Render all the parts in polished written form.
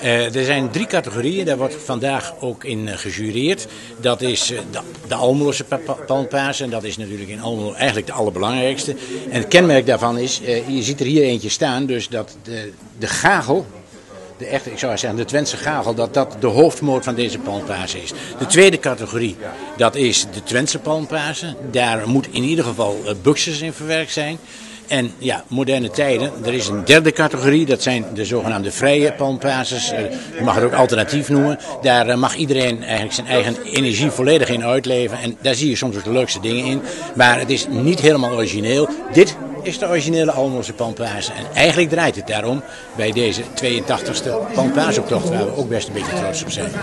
Er zijn 3 categorieën, daar wordt vandaag ook in gejureerd. Dat is de Almeloze palmpaas en dat is natuurlijk in Almelo eigenlijk de allerbelangrijkste. En het kenmerk daarvan is, je ziet er hier eentje staan, dus dat de gagel, ik zou zeggen de Twentse gagel, dat de hoofdmoot van deze palmpaas is. De tweede categorie, dat is de Twentse palmpazen. Daar moet in ieder geval buxus in verwerkt zijn. En ja, moderne tijden, er is een derde categorie, dat zijn de zogenaamde vrije palmpazes. Je mag het ook alternatief noemen. Daar mag iedereen eigenlijk zijn eigen energie volledig in uitleven. En daar zie je soms ook de leukste dingen in. Maar het is niet helemaal origineel. Dit is de originele Almeloze palmpazen. En eigenlijk draait het daarom bij deze 82e palmpaasoptocht, waar we ook best een beetje trots op zijn.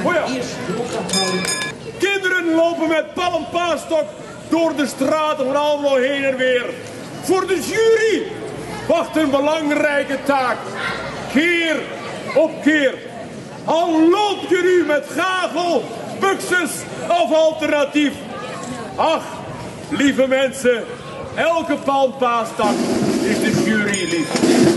Kinderen lopen met palmpaastok door de straten van Almelo heen en weer. Voor de jury wacht een belangrijke taak. Keer op keer. Al loopt je nu met gagel, buxus of alternatief. Ach, lieve mensen, elke palmpaastak is de jury lief.